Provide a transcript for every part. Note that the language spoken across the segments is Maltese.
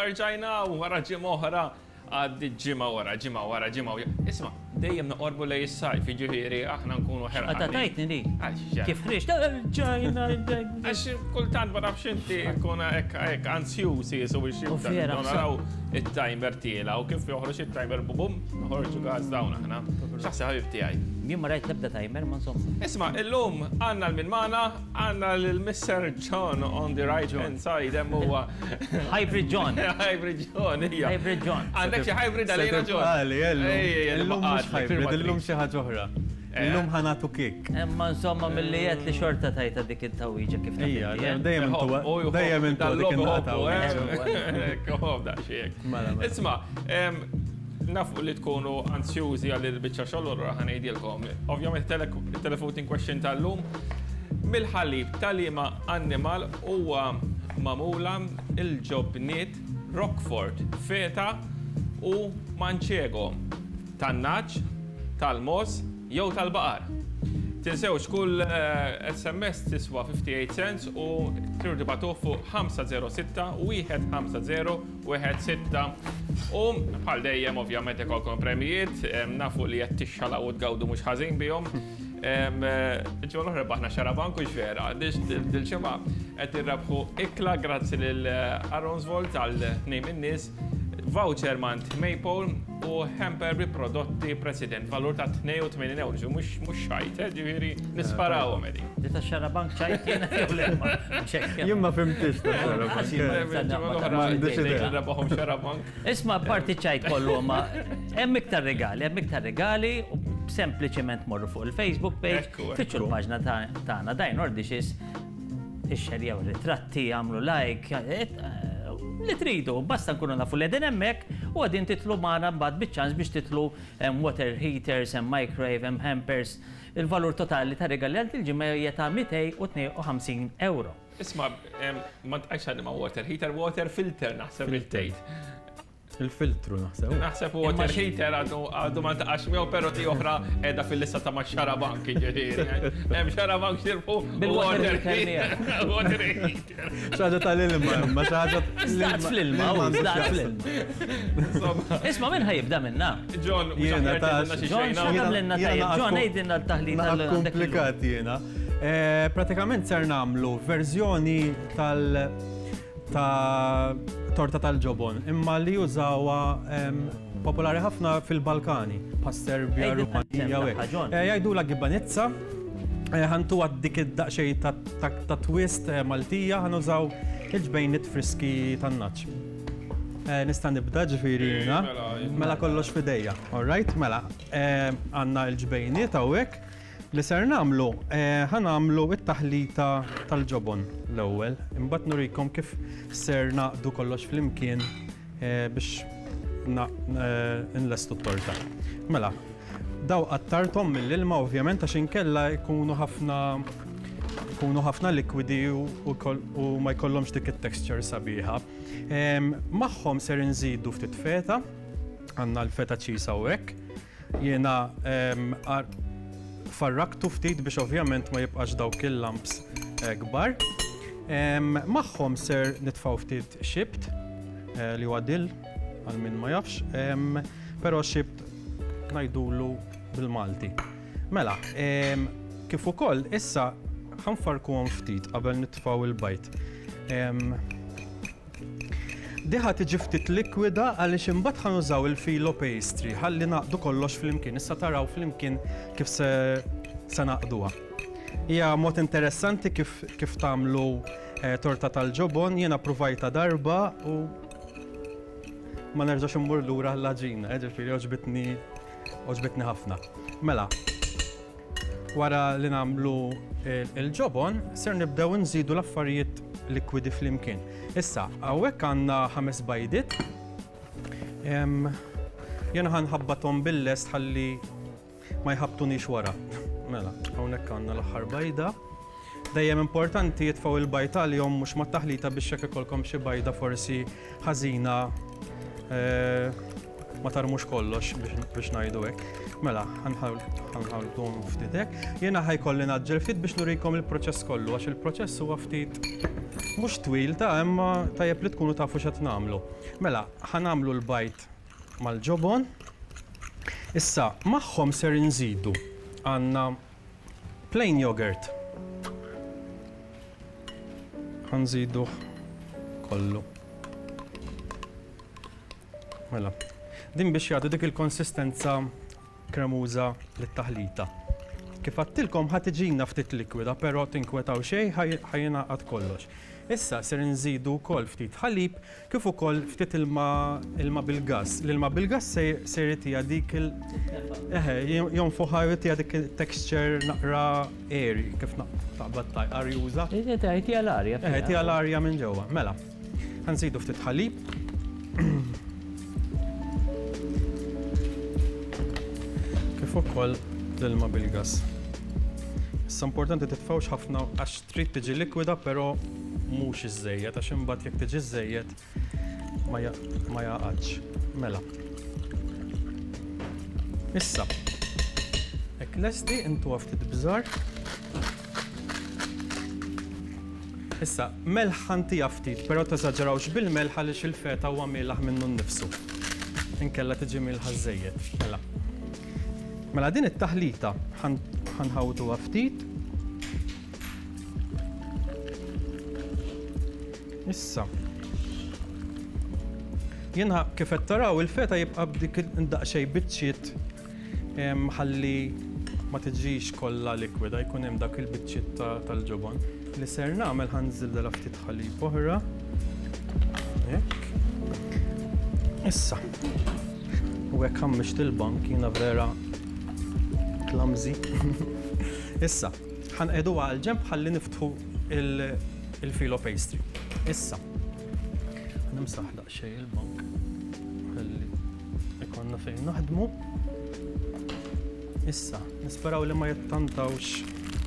rġajna u wara ġimgħa oħra għaddi ġimgħa wara ġimgħa. Isma' dejjem noqorbu lej is-sajf, jiġifieri aħna nkunu ħerqanin. Għadda tajtni li. Kif ħriġ ġajna. Għax kultant ma nafx inti nkun hekk ansjużi jisu biex naraw it-timer tiela u kif joħroġ it-timer bum noħorġu gaz dawn aħna. X'aħseb ħabib tiegħi. Jien ma rajt l-ebda timer ma insomma. Isma' illum għandna l-min magħna għandna l-Mr. John on the right hand side hemm huwa Hybrid John. Hybrid John hija. Hybrid John. Għandek xi hybrid għalina John. Illum mhux hybrid, illum xi ħaġa oħra. Illum ħanatu kik. Imma insomma mill-lijiet li xorta tajta dik it-tawwiġa kif Ija, dejjem intu dik il-naqta. Isma' nafu li tkunu ansjużi għall-biċċa xogħol ħanejdilkom. Ovvjament il-televoting question tal-lum mill-ħalib tal-liema annimal huwa magħmula il-ġobniet Rockford, feta u manċego, tan-naċ, tal-mos jew tal-baqar. Tinsewx kull SMS tiswa 58 cents u tridu tibgħatuh fuq 506-150-16. U bħal dejjem ovvjament ikolkom premijiet, nafu li qed tixxalaw u tgawdu mhux ħażin bihom. Ġimgħa l-oħra rebaħna xarabank u x'vera, dil-ġimgħa qed irrebħu ikla grazzi lil Aronsvolt għal-tnejn min-nies voucher mant Maple u hamper bi prodotti President valur ta' 82 euro, mhux xajt, ġifieri nisparawhom qegħdin. Dita xarabank ċajt jiena jew le. Jien ma fimtix Isma' parti ċajt kollu ma hemm iktar regali u sempliċement morru fuq il-Facebook page, fitxu l-paġna tagħna dajn ordixis ixxerjaw ritratti, għamlu like, li tridu, basta nkunu nafu l-edin hemmhekk u għadin titlu magħna mbagħad biċ-ċans biex titlu water heaters, microwave, hampers. Il-valur totali ta' regali għal il-ġimgħa hija ta' 252 euro. Isma' ma tqajx ma' water heater, water filter naħseb il-tgħid. Il-filtru naħseb. Naħseb water heater għadu ma taqax miegħu però ti oħra qiegħda fil-lista ta' max-xarabank jiġifieri. Hemm xarabank xirfu bil-water heater. Water heater. Xaġa tal-ilma, ma xaġa Zdaqt fl-ilma, zdaqt fl-ilma. Isma' min ħajibda minna? John, jiena ta' John x'għamilna tajjeb. John għejdilna l-taħlit komplikat jiena. Pratikament ser nagħmlu verżjoni ta' torta tal-ġobon, imma li jużawa popolari ħafna fil-Balkani, pas-Serbja, Rumanija u hekk. Jgħidula gibbanizza, ħantu dik id-daqxej ta' twist Maltija, ħanużaw il-ġbejniet friski tan-naċ. Nista' nibda ġifieri jiena, mela kollox f'idejja, all right? Mela għandna l-ġbejniet hawnhekk li ser nagħmlu ħanagħmlu it-taħlita tal-ġobon l-ewwel, imbagħad nurikom kif ser naqdu kollox flimkien biex nlestu t-torta. Mela, daw qattarthom mill-ilma ovvjament għax inkella jkunu ħafna likwidi u ma jkollhomx dik it-texture sabiħa. Magħhom ser inżidu ftit feta, għandna l-feta cheese hawnhekk. Jiena farraktu ftit biex ovvjament ma jibqax dawk il-lumps kbar. Magħhom ser nitfgħu ftit xibt li huwa dill għal min ma jafx, però xibt ngħidulu bil-Malti. Mela, kif ukoll issa ħanfarkuhom ftit qabel nitfgħu il-bajt. Diħa tiġi ftit likwida għaliex imbagħad ħanużaw il-filo pastry ħalli naqdu kollox flimkien. Issa taraw flimkien kif se naqduha. Hija mod interessanti kif tagħmlu torta tal-ġobon, jiena pruvajta darba u ma nerġax immur lura l-aġina, ġifieri oġbitni ħafna. Mela, wara li nagħmlu il-ġobon, ser nibdew nżidu l-affarijiet likwidi flimkien. Issa, hawnhekk għandna 5 bajdiet. Jiena ħanħabbathom bil-lest ħalli ma jħabtunix wara. Mela, hawnhekk għandna l-aħħar bajda. Dejjem importanti jitfgħu il-bajt għalihom mhux mat-taħlita biex jekk ikolkom xi bajda forsi ħażina ma tarmux kollox biex ngħidu hekk. Mela, ħanħawlhom ftit hekk. Jiena ħajkolli naġġel ftit biex nurikom il-proċess kollu għax il-proċess huwa ftit Mhux twil ta' imma tajjeb li tkunu tafu x'qed nagħmlu. Mela, ħanamlu l-bajt mal-ġobon. Issa, magħhom ser inżidu għandna plain yogurt. Ħanżidu kollu. Mela, din biex jagħtu dik il-konsistenza kremuża lit-taħlita. Kif għattilkom ħatiġina ftit likwida, però tinkwetaw xejn ħajjingħaqad kollox. Issa ser nżidu wkoll ftit ħalib kif ukoll ftit ilma bil-gass. L-ilma bil-gass se jritija dik jonfuħha jritija dik il-texture naqra airy kif taqbad arjuża. Jtija l-arja. Jtija l-arja minn ġewwa. Mela, ħanżidu ftit ħalib. Kif ukoll l-ilma bil-gass. Issa importanti titfawx ħafna għax trid tiġi likwida, però mhux iż-żejjed għax imbagħad jekk tiġi żejjed ma jaqgħadx. Mela. Issa. Hekk lesti intuha ftit bżar. Issa, melħ ħantija ftit, però teżaġġerawx bil-melħ għaliex il-feta huwa mielaħ minnu nnifsu. Inkella tiġi milħa żejjed. Mela. Mela din it-taħlita ħanħawtuha ftit. Issa. Jiena kif qed taraw il-feta jibqa' b'dik daqsxejn biċċiet ħalli ma tiġix kollha likwida, jkun hemm dak il-biċċiet tal-ġobon. Li ser nagħmel ħanżildilha ftit ħalib oħra. Hekk. Issa. U hekk ħammixt il-bank jiena vera clumsy. Issa, ħanqeduha għal ġenb ħalli niftħu il-filo pastry. Issa, nimsaħ daqsxejn il-bank ħalli ikonna fejn naħdmu. Issa, nisperaw li ma jittantawx.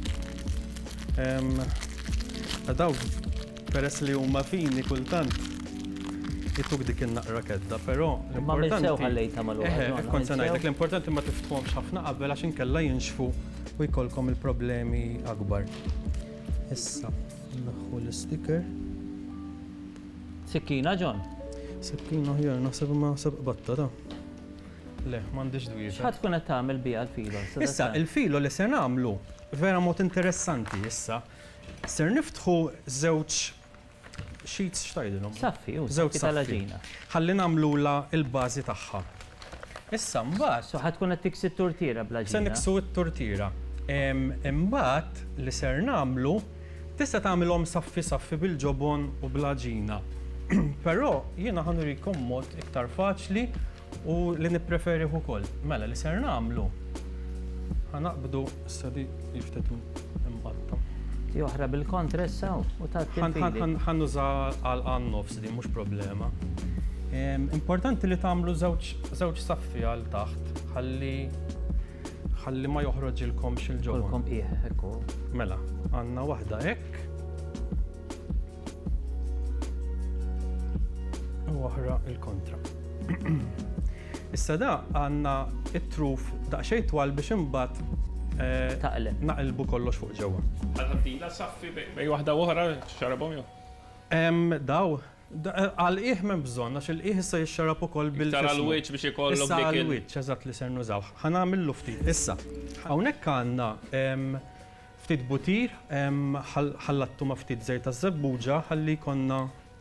Daw, peress li huma fini kultant jituk dik in-naqra kedda, però l-importanti ħallejta mal-waqt. Kont se ngħidlek l-importanti ma tifthomx ħafna qabel għax inkella jinxfu u jkollkom il-problemi akbar. Issa, naħħu l-sticker. Sikkina, John? Sikkina ħjar, naħseb ma batta ta'. Le, m'għandix dwir. X'ħadd tkun qed tagħmel biha l-filo? Issa, il-filo li se nagħmlu vera mod interessanti issa. Ser niftħu żewġ sheets x'tajdilhom. Saffi, żewġ tal-aġina. Ħalli nagħmlula l-bażi tagħha. Issa mbagħad. So ħadd tkun qed tiksi t-turtira bl-aġina. Se niksu t-turtira. Imbagħad li ser nagħmlu tista' tagħmilhom saffi bil-ġobon u bl-aġina. Però jiena ħanurikom mod iktar faċli u li nippreferi ukoll. Mela li ser nagħmlu ħanaqbdu issa di jiftet imqatta. Ti oħra bil-kontra issa u tagħti ħannuża għal nofs di mhux problema. Importanti li tagħmlu żewġ saffi għal taħt ħalli ma joħroġilkomx il-ġobon. Kolkom hekk. Mela, għandna waħda hekk. U oħra il-kontra. Issa da għandna it-truf daqsxejn twal biex imbagħad naqilbu kollox fuq ġewwa. Għal-ħaddila saffi bej waħda oħra xarabhom jew? Daw għal-qiegħ m'hemm bżonn għax il-qiegħ issa jixxarab ukoll bil-ġism. Iktar għall-wiċċ biex ikollhom dik il-wiċċ eżatt li ser nużaw. Ħanagħmillu ftit. Issa, hawnhekk għandna ftit butir, ħallattu ma' ftit żejt taż-żebbuġa ħalli jkollna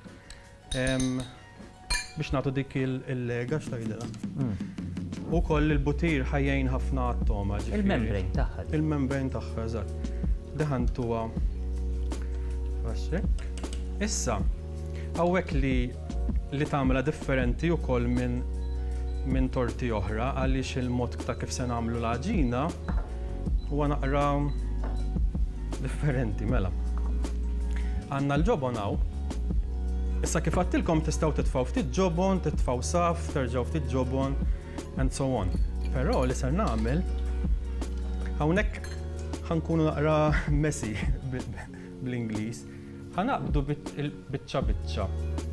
biex nagħtu dik il-lega x'tgħidilha. Ukoll il-butir ħajjejn ħafna għat-toma. Il-membrane tagħha. Il-membrane tagħha eżatt. Deħantuha għaxek. Issa, hawnhekk li tagħmilha differenti wkoll minn torti oħra għaliex il-mod ta' kif se nagħmlu l-aġina huwa naqra differenti mela. Għandna l-ġobon hawn. Issa kif għattilkom tistgħu titfgħu ftit ġobon, titfgħu saf, terġgħu ftit ġobon, and so on. Però li ser nagħmel hawnhekk ħankunu naqra messy bl-Ingliż. Ħanaqbdu biċċa.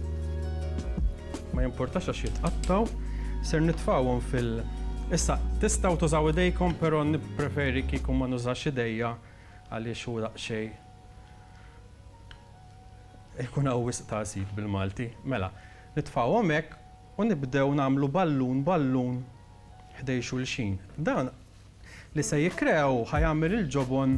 Ma jimportax għax jitqattaw, ser nitfgħuhom Issa, tistgħu tużaw idejkom, però nippreferi kieku ma nużax idejja għaliex hu daqsxejn ikun hawn wisq tasit bil-Malti. Mela, nitfgħu hemmhekk u nibdew nagħmlu ballun ħdej xulxin. Dan li se jikkrew ħajamel il-ġobon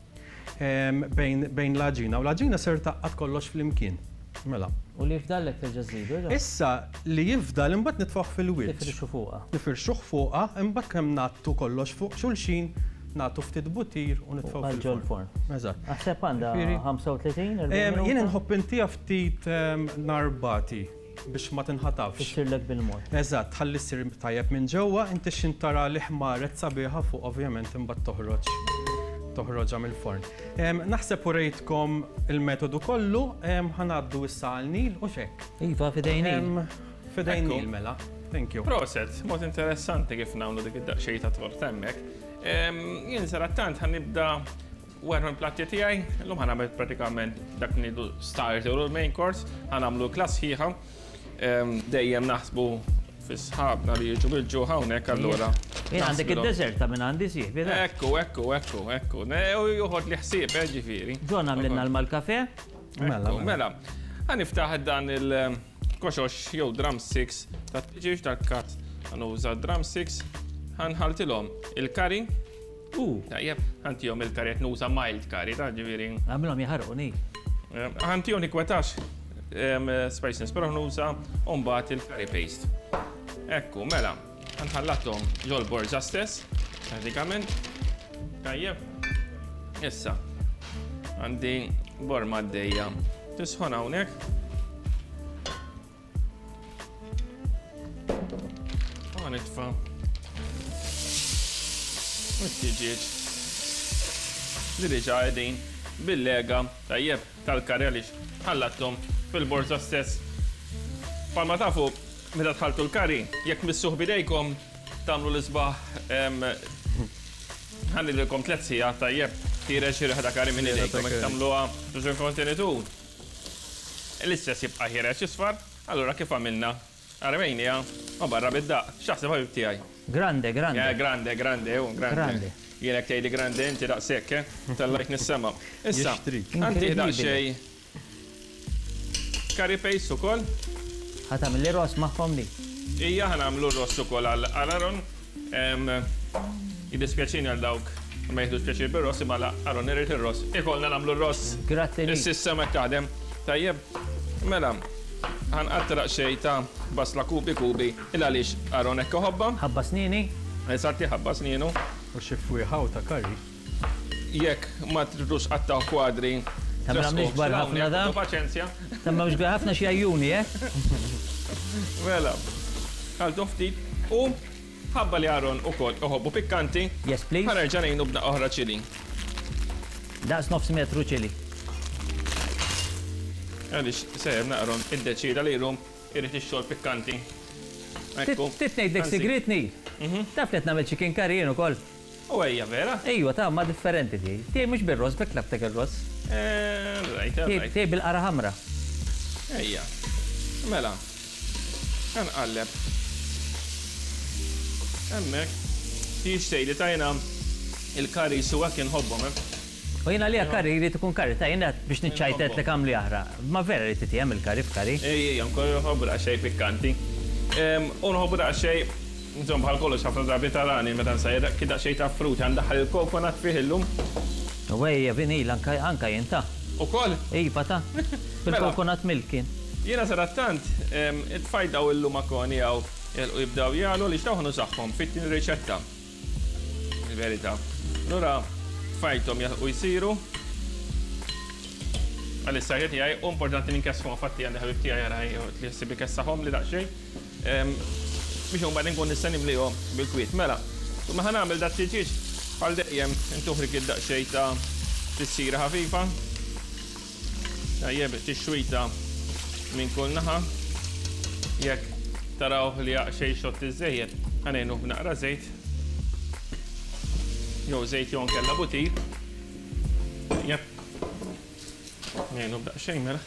bejn l-aġina u l-aġina ser taqqat kollox flimkien. Mela. U li jifdallek terġa' żidu? Issa li jifdal imbagħad nitfgħu fil-wiċċ. Nifirxu fuqha. Nifirxuh fuqha, imbagħad kemm nagħtu kollox fuq xulxin, nagħtu ftit butir u nitfgħu fil-forn. Eżatt. Aħseb għandha 35 jien inħobb intija ftit narbati biex ma tinħatafx. Issirlek bil-mod. Eżatt, ħalli ssir tajjeb minn ġewwa, inti x'intara li ħmaret sabiħa fuq ovvjament imbagħad toħroġha mill-forn. Naħseb u rejtkom il-metodu kollu, ħanaddu issa għal-Nil u xek. Iva, fidejn Nil. Fidejn Nil mela. Thank you. Proset, mod interessanti kif nagħmlu dik id-daqsxejn ta' tort hemmhekk. Jien sarattant ħanibda wara l-platti tiegħi, llum ħanagħmel pratikament dak nidu starter u l-main course, ħanagħmlu klass ħieħa. Dejjem naħsbu fis-sħabna li jiġu bil-ġu hawnhekk allura. Jien għandek id-deserta minn għandi sieħ. Ekku. Juħod li ħsieb ġifieri. Ġon għamlilna l-mal-kafe? Mela. Ħaniftaħ dan il-koxox jew drumsticks ta' tiġix tal-kat. Ħanuża drumsticks, ħanħaltilhom il-kari. Tajjeb, ħantihom il-kari qed nuża mild kari ta' ġifieri. Għamilhom jaħarquni. Ħantihom ikwetax spiciness, però nuża mbagħad il-curry paste. Ekku, mela, ħanħallathom ġol borġa stess, pratikament. Tajjeb. Issa, għandi borma għaddejja. Tisħon hawnhekk. Nitfa' u t-tiġieġ li diġa għedin bil-lega tajjeb tal-karelix ħallattom fil-borza stess. Palma tafu, meta tħaltu l-kari, jekk missuħ bidejkom tamlu l-isbaħ ħallilkom 3 sija tajjeb tirex irħada kari minn idejkom jekk tamluha biex kontenitur. L-istess jibqa' ħireċ isfar, allura kif għamilna? Armenja, ma barra bid-daq, xaħseb ħabib tijaj? Grande. Grande. Jienek tejdi grande, inti daq sekk, tal-lajk nissema. Issa, għanti daq xej curry paste u koll. Ħatam li ros maħfom li. Ija ħanamlu ross u koll għal-aron. Jidispjaċini għal dawk, ma jihdu spjaċir bil-ross, imma l-aron irrit il-ross. Ikolna namlu r-ross. Grazie li. Is-sistema taħdem. Tajjeb, mela. ħanqattraq xej ta' basla kubi il-għalix għaron ekka ħobba. Ħabba snini. Esatti ħabba sninu. U xifwiħaw ta' karri. Jekk ma tridux qattaw kwadri. Tamma mniex gbar ħafna da. Paċenzja. Tamma mniex gbar ħafna xi ajjuni, Mela, għaltu ftit u ħabba li għaron u kol uħobbu pikkanti. Yes, please. Ħanerġa' ngħinu b'daq oħra ċili. Daqs 9 metru ċili. Għalix, sejem naqron id-deċida li jrum irrit ix-xogħol pikkanti. Titnejdlek sigritni. Taf li tnagħmel chicken curry jien ukoll. U ejja vera? Ejwa ta' ma differenti ti. Tiegħi mhux bir-ross, bekk labtek ir-ross. Tiegħi bil-qara ħamra. Ejja. Mela. Nqalleb. Hemmhekk. Tix tgħidli tajna il-curry suwa kien ħobbhom. U jina li għakari jrid ikun karri ta' jina biex nċajtet li kam li aħra. Ma vera li titijem il-karri f'karri? Ejja, nkun nħobbra xej pikkanti. U nħobbra xej, insomma bħal kollox ħafna drabi tarani meta nsajra kida xej ta' fruti għandaħal il-kokonat fih illum. U ejja vinil anka jinta. U koll? Ejja ta' bil-kokonat milkin. Jena sarattant, it-fajdaw illum akoni għaw jibdaw jgħalu li xtawħnu saħħom fit-tin riċetta. Il-verita. Nura, fajtom u jisiru għal-istajjet jgħaj, importanti ninkessħom fatti għandi ħabib tijaj għaraj li jessibi kessaħom li daqxej biex un badin kun nistanim li bil-kwit. Mela, u maħan għamil dat tiġiġ għal dejjem intuħrik id-daqxej ta' tissira ħafifa tajjeb tixwita minn kull naħa jekk taraw li jaqxej xott iż-żejjed għanejnu b'naqra żejt jew żejt jew kella butir. Jep. Ngħinu b'daqsxejn mela.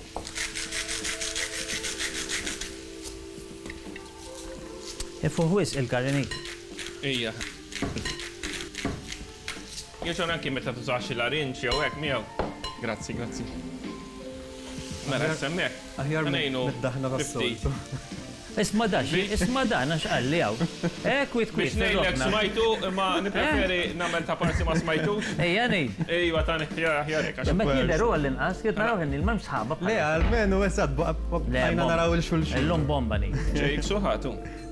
Ifu ħwis il-karrinik. Ija. Jiex anki meta tużax l-arinċ jew hekk miegħu. Grazzi. Mela, semmek. Aħjar mid-daħna tas-soltu. Isma dan, x'qalli hawn. Kwit. Biex ngħidlek smajtu, imma nippreferi nagħmel ta' parsi ma smajtux. Ejja ngħid. Ejwa tani ħjarek. Imma jidher huwa l-inqas kif naraw in il-m'hemmx sħaba. Le, għalmenu wisad baqajna naraw il-xulxin. Illum bomba ni. Ġejk suħatu.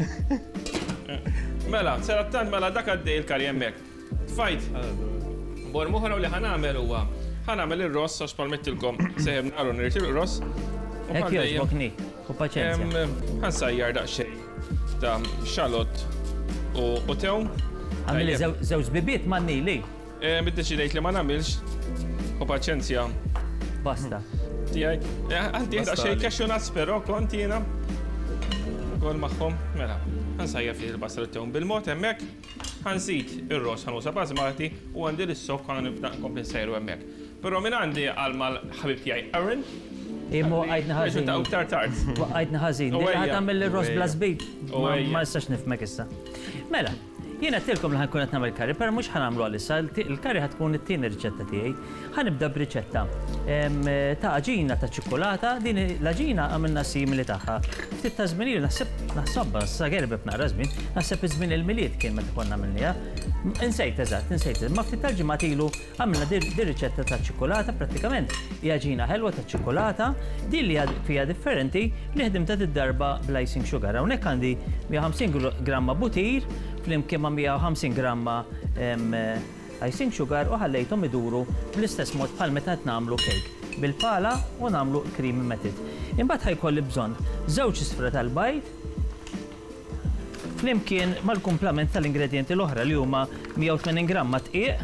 Mela, serattant mela dak għaddej il-kari hemmhekk. Tfajt. Bor moħra li ħanamel huwa. Ħanamel ir-ross għax palmettilkom seħeb naru nirtir ir-ross. Hekk jogħġbokni. U paċenzja. Ħansajjar daqsxejn ta' xalot u tew. Għamili żewġ bibiet manni li. Biddeċidejt li ma nagħmilx. U paċenzja. Basta. Tiegħi. Għandi daqsxejn cashew però kont jiena. Kol magħhom, mela. Ħansajjar fih il-basra tew bil-mod hemmhekk. Ħansit ir-ross ħanusa bażmati u għandi l-sok ħanibda nkompensajru hemmhekk. Però minn għandi għalma l-ħabib tiegħi Aaron. Imma għajdna ħazin. Għajdna ħazin. Għad għamil l-ross blasbit. Ma nistax nifmek issa. Mela, jiena tilkom li ħankun qed nagħmel kari, però mhux ħanamlu għalissa. Il-kari ħatkun it-tieni riċetta tiegħi. Ħanibda b'riċetta ta' aġina ta' ċikkolata. Din l-aġina għamilna simili tagħha. Ftit ta' żmien naħsabha sa gerbeb naqra żmien, naħseb iż-żmien il-miliet kien meta konna għamilniha. Insejt eżatt. Ma ftit tal-ġimgħat ilu għamilna di riċetta ta' ċikkolata, prattikament hija aġina ħelwa ta' ċikkolata, din li fiha differenti li ħdimta id-darba bl-icing sugar. Hawnhekk għandi 150 gramma butir, flimkien ma' 150 gramma icing sugar u ħallejthom iduru bl-istess mod bħal meta qed nagħmlu cake bil-pala u nagħmlu creamy method. Imbagħad ħajkolli bżonn żewġ isfra tal-bajt flimkien mal-kumplament tal-ingredjenti l-oħra li huma 180 gramma tqiq,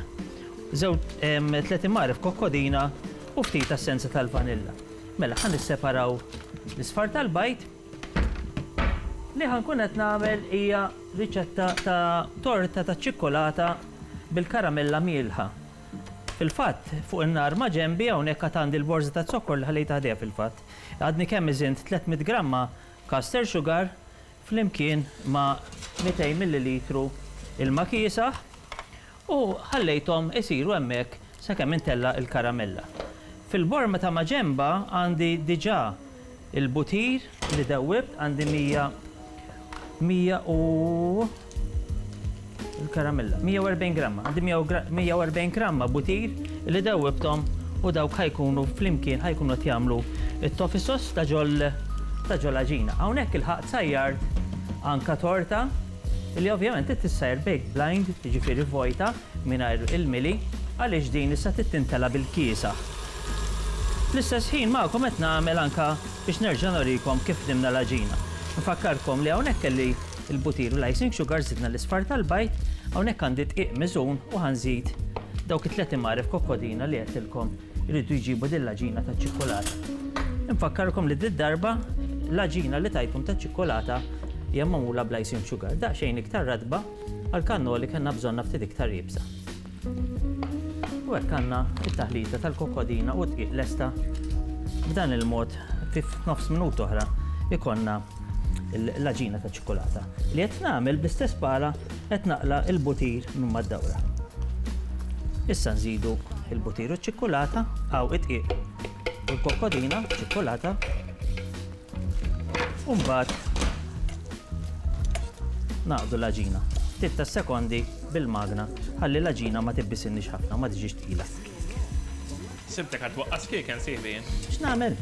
3 marif kokkodina u ftit essenza tal-vanilla. Mela ħan nisseparaw l-isfar tal-bajt li ħankun qed nagħmel hija riċetta ta' torta ta' ċikkolata bil-karamella mielħa. Fil-fatt, fuq in-nar ma' ġenbi hawnhekk qed għandi l-borża ta' zokkor li ħallejta ħdejha fil-fatt. Għadni kemm iżint 300 gramma caster sugar flimkien ma' 200 millilitru il-makisa u ħallejthom isiru hemmhekk sakemm intella il-karamella. Fil-borma ta' maġemba għandi diġà il-butir li dewwibt għandi 100 u il-karamella 140 gramma. Għandi 140 gramma butir li dewwibthom u dawk ħajkunu flimkien ħajkunu qed jagħmlu it-toffee sauce ta' ġol aġina. Hawnhekk il-ħaq sajjar anka torta li ovvjament tissajjar baked blind, jiġifieri vojta mingħajr il-mili għaliex din issa tittintela bil-kiesa. Fl-istess ħin magħkom qed nagħmel anka biex nerġa' norikom kif dimna l-aġina. Nfakkarkom li hawnhekk kelli il-butir u l-icing sugar żidna l-isfar tal-bajt, hawnhekk għandi dqiq miżun u ħanżid dawk it-3 marif kokkodina li qedtilkom iridu jġibu din l-aġina taċ-ċikkolata. Nfakkarkom li d-darba l-aġina li tajtum taċ-ċikkolata hija magħmula bl-icing sugar, daqsxejn iktar radba għall-kannoli kellna bżonna ftit iktar jibsa. U hekk għandna t-taħlita tal-kokkodina u dqiq lesta b'dan il-mod fi nofs minut oħra ikonna l-aġina ta' ċikkolata. Li qed nagħmel bl-istess pala qed naqla l-butir minn mad-dawra. Issa nżidu il-butir u ċ-ċikkolata għaw it-tqiq u l-kokkodina, ċikkolata u mbagħad naqdu l-aġina. 3 sekondi bil-magna ħalli l-aġina ma tibbisinniex ħafna ma tiġix tqila. Sibtek għad waqqas kejken sieħbi. X'nagħmel?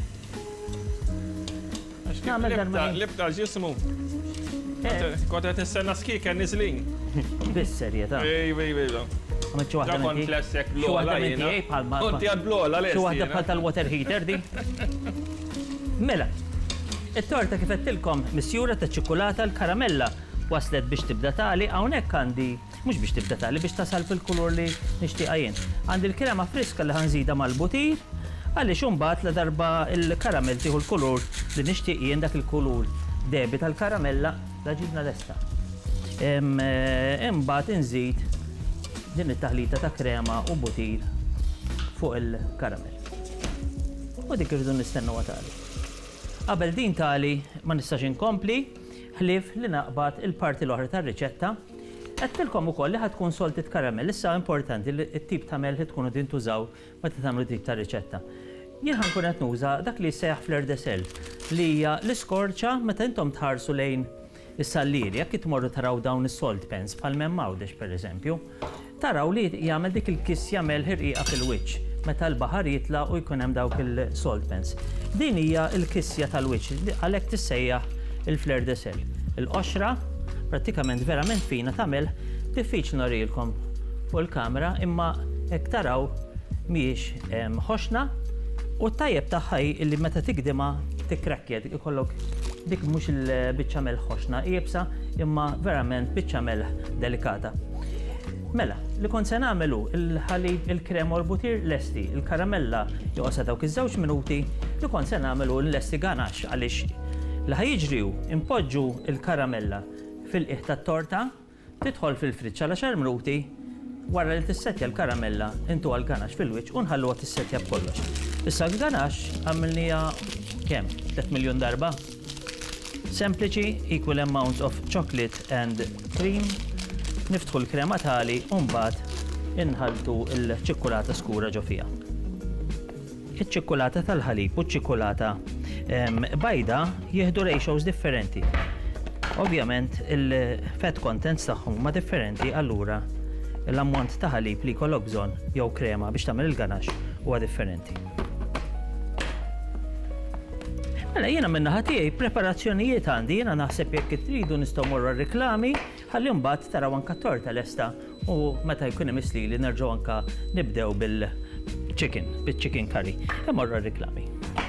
Libda ġismu. Kont qed nistenna skiken niżlin. Bis-serjetà. Ej. Għamiltu waħda Kont klessek blola jiena. Konti għad blola lesti. Xi waħda bħal tal-water heater di. Mela, it-torta kif qedtilkom misjura ta' ċikkolata l-karamella waslet biex tibda tagħli hawnhekk għandi mhux biex tibda tagħli biex tasal fil-kulur li nixtieqha jien. Għandi l-krema friska li ħanżida mal-butir għaliex imbagħad la darba il-karamell tieħu l-kulur li nixtieq jien dak il-kulur debi tal-karamella la ġibna lesta. Imbagħad inżid din it-taħlita ta' krema u butir fuq il-karamell. U dik irridu nistennu tagħli. Qabel din tagħli ma nistax inkompli ħlief li naqbad il-parti l-oħra tar-riċetta. Qedtilkom ukoll li ħadkun soltit karamell, issa importanti li t-tip ta' mel li tkunu din tużaw meta tagħmlu dik tar-riċetta. Jien ħankun qed nuża dak li jsejjaħ fleur de sel li hija l-iskorċa meta intom tħarsu lejn is-sallieri jekk itmorru taraw dawn is-salt pens bħal M'Għawdex pereżempju, taraw li jagħmel dik il-kiss jagħmel ħirqiqa fil-wiċċ meta l-baħar jitla' u jkun hemm dawk il-salt pens. Din hija l-kissja tal-wiċċ għalhekk tissejjaħ il-fleur de sel. Il-qoxra prattikament verament fina tagħmel diffiċli norilkom fuq il-kamera imma hekk taraw mhijiex ħoxna u tajjeb tagħha illi meta tikdimha tikrakkjed ikollok dik mhux il-biċċa melħ ħoxna qiebsa imma verament biċċa melħ delikata. Mela, li kont se nagħmlu il-ħalib, il-krem u l-butir lesti, il-karamella joqgħodha dawk iż-żewġ minuti li kont se nagħmlu l-lesti ganax għaliex li ħajjiġriju impoġġu il-karamella fil-qiegħ tat-torta, tidħol fil-friġġ għal 10 minuti wara li tissettja l-karamella intu għal-ganax fil-wiċċ u nħalluha tissettja b'kollox. Issa l-ganax għamilnija kemm? 3 miljun darba? Sempliċi, equal amounts of chocolate and cream. Niftħu l-krema tali u mbagħad inħaltu l-ċikkulata skura ġo fiha. Iċ-ċikkulata tal-ħalib u ċ-ċikkulata bajda jieħdu ratios differenti. Ovvjament il-fat contents tagħhom ma differenti allura l-ammont ta' ħalib li jkollok bżonn jew krema biex tagħmel il-ganax huwa differenti. Mela jiena min-naħa tiegħi preparazzjonijiet għandi jiena naħseb jekk tridu nistgħu morru r-riklami ħalli mbagħad taraw anke torta lesta u meta jkun hemm li nerġgħu anke nibdew bil-chicken curry. Morru r-riklami.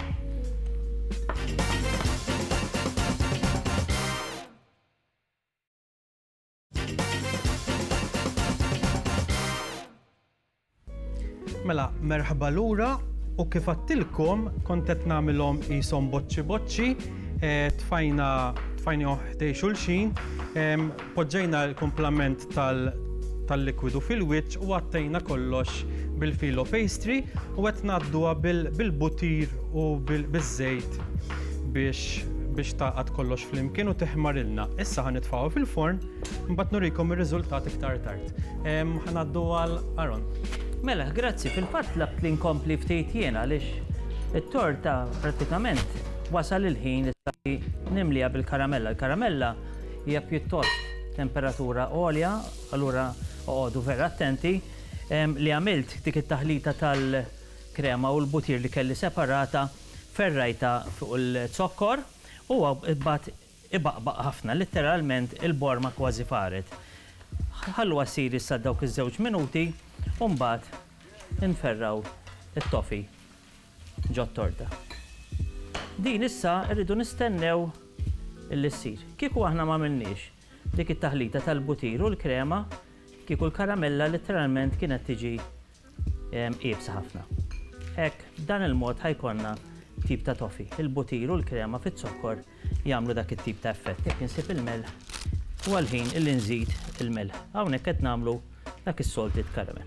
Mela, merħba lura u kif għattilkom kont qed nagħmilhom qishom boċċi, tfajna ħdej xulxin, poġġejna l-komplement tal-likwidu fil-wiċċ u għattejna kollox bil-filo pastry u qed ngħadduha bil-butir u biż-żejt biex taqgħad kollox flimkien u teħmarilna. Issa ħanitfgħu fil-forn mbagħad nurikom ir-riżultat iktar tard. Ħanaddu għal Aron. Mela, grazzi, fil-fatt labt li nkompli ftit jiena għaliex it-torta prattikament wasal il-ħin li nimliha bil-karamella. Il-karamella hija pjuttost temperatura għolja, allura oqgħodu vera attenti. Li għamilt dik it-taħlita tal-krema u l-butir li kelli separata ferrajta fuq il-zokkor u mbagħad ibaqbaq ħafna, letteralment il-borma kważi faret. Ħallu għassir issa dawk iż-żewġ minuti u mbagħad inferraw it-tofi ġo t-torta. Din issa rridu nistennew illi ssir. Kieku aħna ma għamilniex dik it-taħlita tal-butir u l-krema, kieku l-karamella letteralment kienet tiġi qiebsa ħafna. Hekk b'dan il-mod ħajkonna tip ta' tofi. Il-butir u l-krema fit-sokkor jagħmlu dak it-tip ta' effett. Jekk insib il-melħ u għal-ħin illi nżid il-melħ. Hawnhekk qed nagħmlu dak is-salted caramel.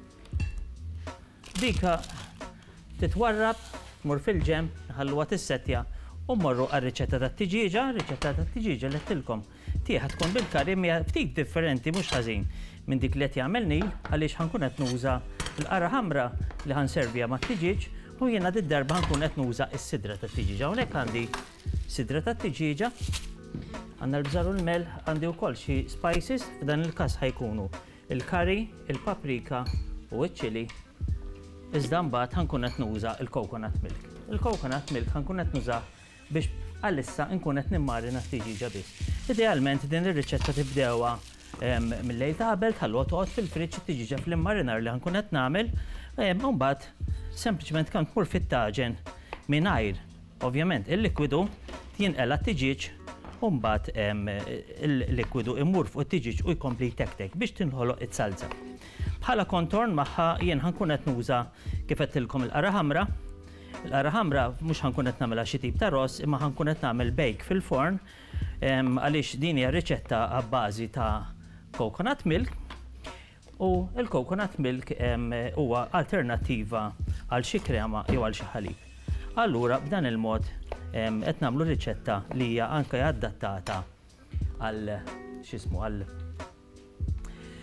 Dika titwarrab, tmur fil-ġem, ħalluha tissettja u mmorru għar-riċetta tat-tiġiġa, riċetta tat-tiġiġa li qedtilkom. Tieħa tkun bil-kari mija ftit differenti mhux ħażin minn dik li qed jagħmel Nil għaliex ħankun qed nuża l-qara ħamra li ħanservija mat-tiġiġ u jiena darba ħankun qed nuża s-sidra tat-tiġiġa. Hawnhekk għandi sidra tat-tiġiġa, għandna l-bżar u l-melħ, għandi wkoll xi spices, f'dan il-każ ħajkunu il-curry, il-paprika u ċ-chili. Iżda mbagħad ħankun qed nuża il-coconut milk. Il-coconut milk ħankun qed nuża biex għalissa nkun qed nimmarina t-tiġiġa biss. Idealment din ir-riċetta tibdewha mill-lejl ta' qabel tħalluha toqgħod fil-friġġ it-tiġiġa fl-immarinar li ħankun qed nagħmel, u mbagħad sempliċement kan tmur fit-taġen mingħajr ovvjament il-likwidu jinqela t-tiġiġ u mbagħad il-likwidu imur fuq it-tiġiġ u jkompli tektek biex tinħoloq it-salza. Bħala kontorn magħha jien ħankun qed nuża kif qedtilkom il-qara ħamra. Il-qara ħamra mhux ħankun qed nagħmilha xi tip ta' ross imma ħankun qed nagħmel bake fil-forn għaliex din hija riċetta abbażi ta' coconut milk u l-coconut milk huwa alternattiva għal xi krema jew għal xi ħalib. Allura b'dan il-mod qed nagħmlu riċetta li hija anke adattata għal x'ismu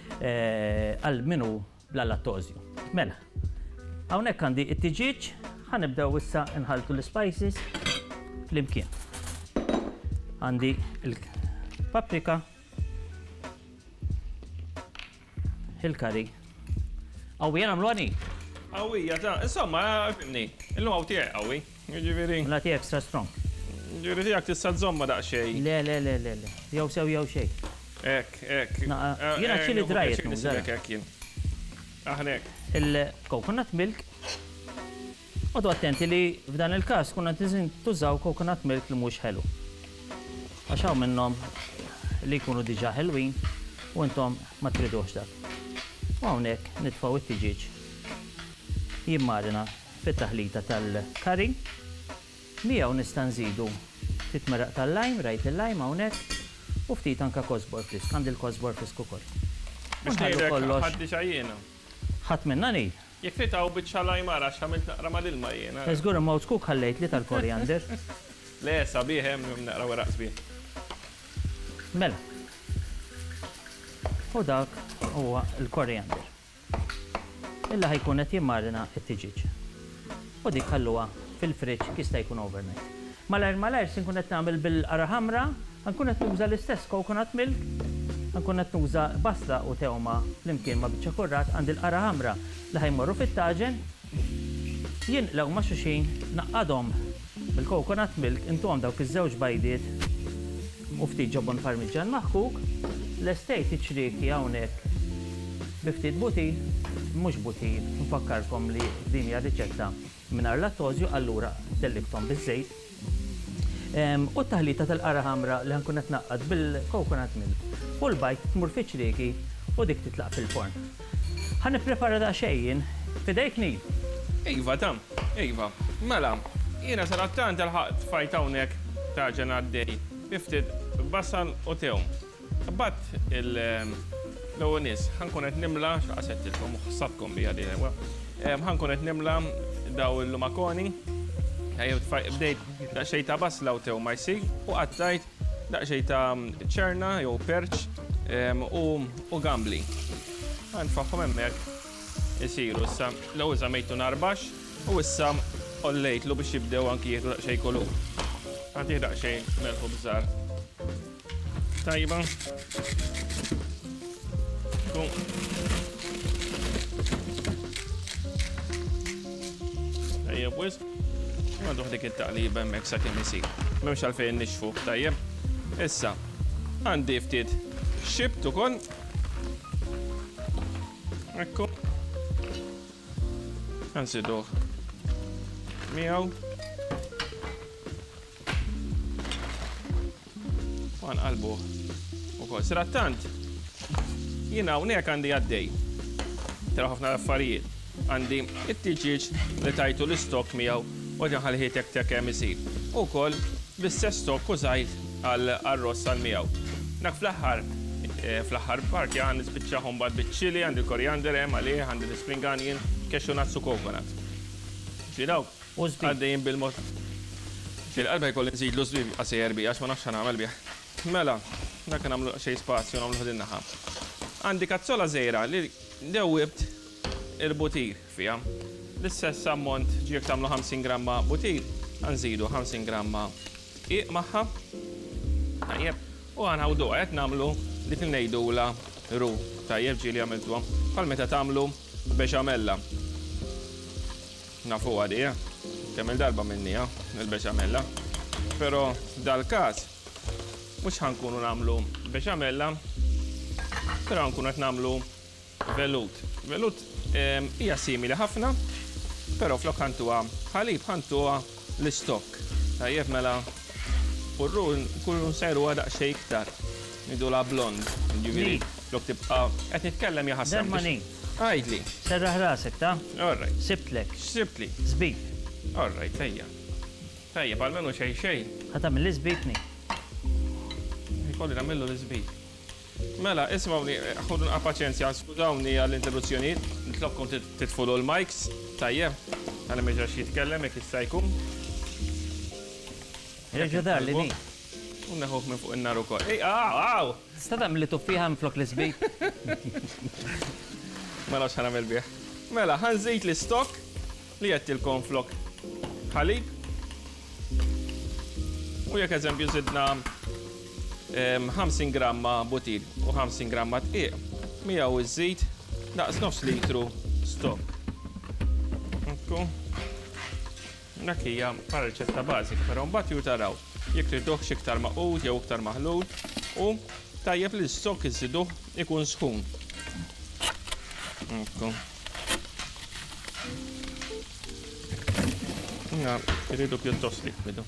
għal minu bla lattosju. Mela, hawnhekk għandi t-tiġiġ ħanibdew issa nħaltu l-spices fl-imkien. Għandi il-paprika, il-kari. Għawi, għanamlu għani? Għawi, jata, insomma, fimni, il-lum għaw tijaj għawi, ġiviri. Lati extra strong. Ġiviri tijak tista zomma daq xej. Le. Jow sew jow xej. Ek. Jena ċili drajet nużar. Ek jien. Aħnek. Il-coconut milk. Għadu attenti li f'dan il-kas kuna tużaw coconut milk li mux ħelu. Għaxaw minnom li jkunu diġa ħelwin u intom ma tridux dak. U għawnek nitfaw it-tiġiġ. Jimmarina fit-taħlita tal-kari. Miegħu nista' nżidu ftit meraq tal-lajm, rajt il-lajm hawnhekk u ftit anka kosbor frisk, għandi l-kosbor frisk ukoll. Biex ngħidlek ħaddi xajjena. Ħadd minna ni. Jekk trid hawn biċċa lajmara x'għamilt naqra mal-ilma jiena. Żgur imma skuk ħallejt li tal-korjander. Le, sabiħ hemm naqra wara sbieħ. Mela. U dak huwa l-korjander. Illa ħajkun qed jimmarina t-tiġiġ. U dik ħalluha fil-friġġ jista' jkun overnight. Malajr sinkun qed nagħmel bil-qara ħamra, nkun qed nuża l-istess coconut milk, nkun qed nuża basta u tewma flimkien ma' biċċa kurrat għandi l-qara ħamra li ħajmorru fit-taġen. Jinqlew ma' xuxin naqqadhom bil-coconut milk intuhom dawk iż-żewġ bajdiet u ftit ġobon parmiġġan maħkuk, l-estejt iċriki hawnhekk bi ftit butil, mhux butil, nfakkarkom li din hija riċetta mingħajr lattosju, allura delliktom biż-żejt. U t-taħlita tal-qara ħamra li ħankun qed naqqad bil-coconut milk. U l-bajt tmur fiċrieki u dik titlaq fil-forn. Ħan nipprepara daqsxejn fidejk Nil. Iva tam, iva. Mela, jiena sarattant tal-ħaqt fajt hawnhekk taġen għaddej. Biftit basal u tewm. Batt l-ewwel nies ħankun qed nimla x'qasettilkom u ħsabbkom biha din. Ħankun qed nimla daw il-lumakoni. Bdejt daqxej ta' basla u tew ma jsir u għattajt daqxej ta' ċerna jew perċ u gambli. Għanfaħħom hemmhekk isiru issa l-ewwel żamejtu narbax u issa ollejtlu biex jibdew anki jieħdu daqxej kolur. Għandi daqxej melħu bżar. Tajba. Tajjeb wisq. Għanduħ dik it-taqliba hemmhekk sakemm isir. M'hemmx għalfejn nixfu, tajjeb. Issa, għandi ftit xibt ukoll. Ekku. Għansiduh miegħu. U għanqalbuh ukoll. Sirattant, jiena hawnhekk għandi għaddej. Tara ħafna affarijiet. Għandi it-tiġiġ li tajtu l-istok miegħu u ġanħalħiet jek tekem isir. U kol, l-istess stok użajt għal-ross għal-miegħu. Nak fl-aħħar parti għandi spiċċaħom bad bit-ċili, għandi l-koriander hemm għalih, għandi l-spring onion, cashew nuts u coconut. Ġidaw, għaddejjin bil-mod. Fil-qalba jkoll nżidlu żbib għasejjer bi għax ma nafx nagħmel bih. Mela, dak nagħmlu xejn spazju nagħmlu ħadin naħa. Għandi kazzola żejra li dewwibt il-butir fiha. L-istess ammont ġiek tagħmlu 50 gramma butir, għanżidu 50 gramma iq magħha. Tajjeb, u għanħawdu qed nagħmlu li ngħidula ru. Tajjeb ġieli għamiltuhom. Bħal meta tagħmlu beċamella. Nafu għadi, kemm il-darba minni il-beċamella. Però dal-każ mhux ħankunu nagħmlu beċamella, però nkunu qed nagħmlu velut. Velut hija simili ħafna, però flok ħantuha ħalib ħantuha l-istokk. Tajjeb mela urru kullu nsejruha daqsxejn iktar. Nidula blond, ġifieri flok tibqa' qed nitkellem jaħassem. Dermani. Għajdli. Serraħ rasek ta'? Alright. Sibtlek. X'sibtli? Żbib. Alright, tajja. Tajjeb għalmenu xejn. Ħatamil l-żbibni. Jkolli nagħmillu l-iżbib. Mela, ismawni, ħudu nqa' paċenzja, skużawni għall-interruzzjonijiet, nitlobkom titfulu l-mics, tajjeb, għal meġax jitkellem jekk jista' jkun. Reġa' dar li ni. U neħuh minn fuq in-nar ukoll. Ej, għaw! Tista' tagħmel li tuffiha minflok l-żbib. Mela x'ħanamel bih. Mela, ħanżejt l-istok li qedtilkom flok ħalib. U jekk eżempju żidna 50 gramma butir u 50 gramma dqiq, miegħu iż-żid daqs nofs litru stock. Ekku. Dak hija bħala riċetta bażika, però mbagħad ju taraw jekk triduh iktar maqut jew iktar maħlul u tajjeb li s-stock iżiduh ikun sħun. Ekku. Irridu pjuttost likwidu.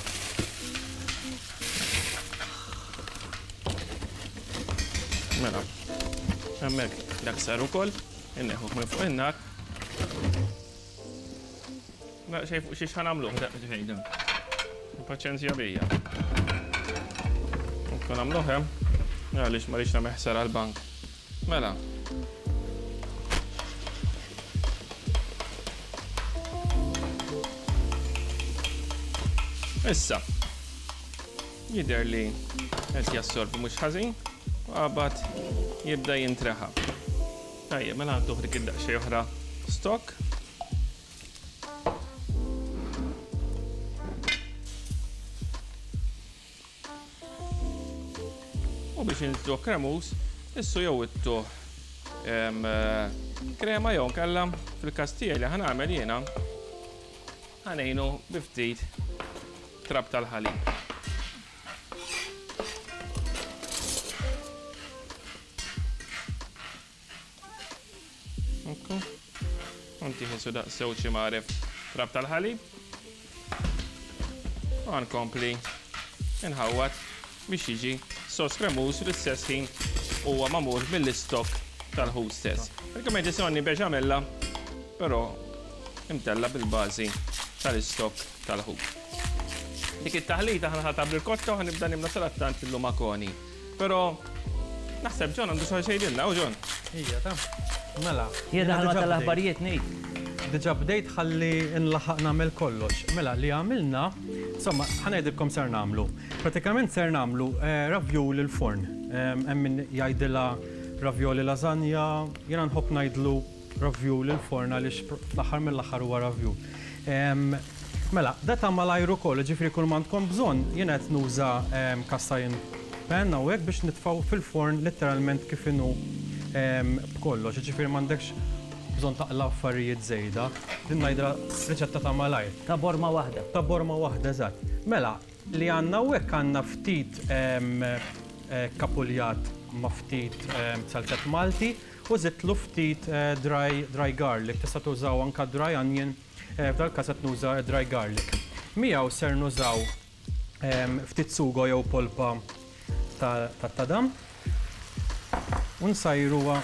Mela, hemmhekk dak sar ukoll, inneħu minn fuq in-nar. Xiex ħanamluh ġejn dan. Paċenzja bija. Nkun nagħmluh hemm, għaliex ma rridx nagħmel ħsara għall-bank. Mela. Issa, jidher li qed jassorbi mhux ħażin u qabad jibda jintreħa. Tajjeb, mela għanduh dik id-daqsxejn oħra stock. U biex intuh kremus, issu jew ittuh krema jew nkella fil-kastiel li ħanagħmel jiena ħanejnu bi ftit trab tal-ħalib. Ekku. Ntiħisu daqsew xi magħref trab tal-ħalib. U nkompli inħawwad biex jiġi sos kremuż l-istess ħin huwa magħmul mill-istokk tal-ħut stess. Rekomendi sonni beġamella, però imtella bil-bażi tal-istokk tal-ħut. Dik it-taħlita ħanħata bil-kotta u ħanibda nimla salattant fil-lumakoni. Però naħseb Ġon għandu xi jgħidilna, u Ġon? Ija ta' mela. Hija daħla tal-aħbarijiet ngħid. Diġà bdejt ħalli nlaħaq nagħmel kollox. Mela li għamilna, insomma, ħanejdilkom ser nagħmlu. Pratikament ser nagħmlu ravjoli l-forn. Hemm min jgħidilha ravjoli lasagna, jiena nħobb ngħidlu ravjoli l-forn għaliex fl-aħħar mill-aħħar huwa ravjul. Mela, da tagħmel ajru koll, ġifri kull ma tkun bżonn, jien qed nuża kastajn pen hawnhekk biex nitfgħu fil-forn letteralment kif inhu b'kollox, ġifri m'għandekx bżonn taqla affarijiet żejda. Din ngħidha riċetta ta' malajr. Ta' borma waħda. Ta' borma waħda, eżatt. Mela, li għandna hawnhekk għandna ftit kapuljat ma' ftit salsett Malti u żidtlu ftit dry garlic. Tista' tużaw anke dry onion. F'dal-każ qed nuża dry garlic. Miegħu ser nużaw ftit sugo jew polpa tat-tadam u nsajruha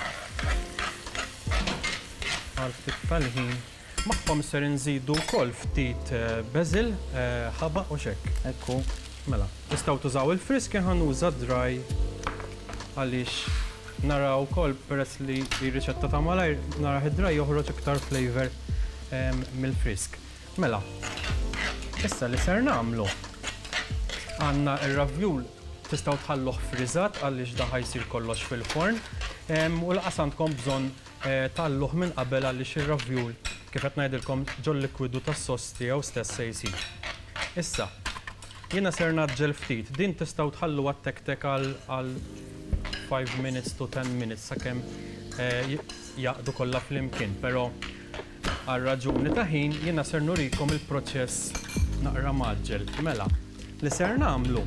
għal ftit tal-ħin. Magħhom ser inżidu wkoll ftit basil, ħabaq u xekk. Ekku. Mela, tistgħu tużaw il-frisk ħan nuża dry għaliex naraw ukoll peress li r-riċetta ta' malajr nara id-dry joħroġ iktar flavor mill-frisk. Mela, issa li ser nagħmlu għandna ir-ravjul tistgħu tħalluh friżat għaliex da ħajsir kollox fil-forn u laqas għandkom bżonn tagħmluh minn qabel għaliex ir-ravjul kif qed ngħidilkom ġol likwidu tas-soss tiegħu stess se jsir. Issa, jiena ser naġġel ftit, din tistgħu tħalluha tek-tek għal 5 minutes to 10 minutes sakemm jaqdu kollha flimkien, però għal raġuni ta' ħin jiena ser nurikom il-proċess naqra maġġel. Mela, li ser nagħmlu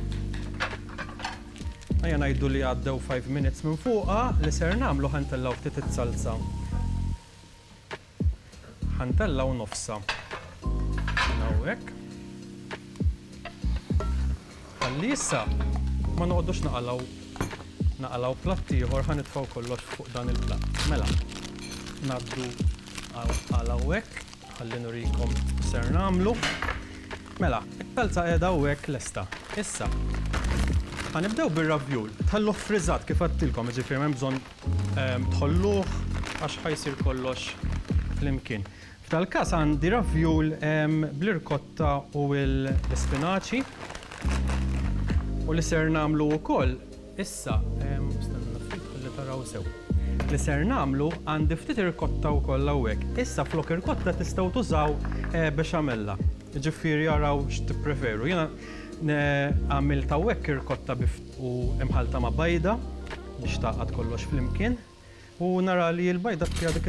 ejja ngħidu li għaddew 5 minutes minn fuqha, li ser nagħmlu ħantellaw ftit it-salsa. Ħantellaw nofsa. Hawnhekk. Ħalli issa ma noqgħodux naqalgħu platt ieħor ħanitfgħu kollox fuq dan il-platt. Mela, ngħaddu għal hawnhekk, ħalli nurikom ser nagħmlu. Mela, it-talza qiegħda hawnhekk lesta. Issa, ħanibdew bir-ravjul. Tħalluh friżat kif għadtilkom, ġifieri m'hemm bżonn tħolluh għax ħajsir kollox flimkien. F'tal-każ għandi ravjul bl-irkotta u l-ispinaċi. U li ser nagħmlu wkoll issa, stenna ftit ħalli taraw sew. li ser nagħmlu għandi ftit irkotta wkoll hawnhekk. Issa flok irkotta tistgħu tużaw bexamella. Ġifieri jaraw x'tippreferu. Jiena għamilt hawnhekk irkotta u imħalta ma' bajda biex taqgħad kollox flimkien. U nara li l-bajda tija dik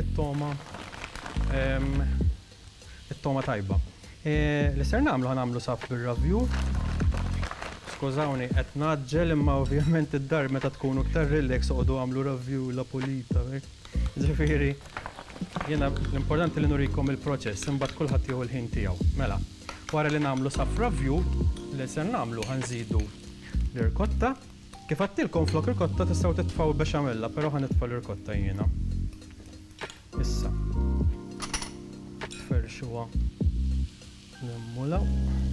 it-toma tajba. Li ser nagħmlu ħanagħmlu saf bir-ravju. Skużawni, qed naġġel imma ovvjament id-dar meta tkunu iktar relax oqgħdu għamlu ravju la pulita. Ġifieri, jiena l-importanti li nurikom il-proċess, imbagħad kulħadd jieħu l-ħin tiegħu. Mela, wara li nagħmlu saf ravju, li ser nagħmlu ħanżidu l-irkotta. Kif għattilkom flok irkotta tistgħu titfgħu bexamella, però ħanitfa' l-irkotta jiena. Issa. Tferxuha. Nimmulaw.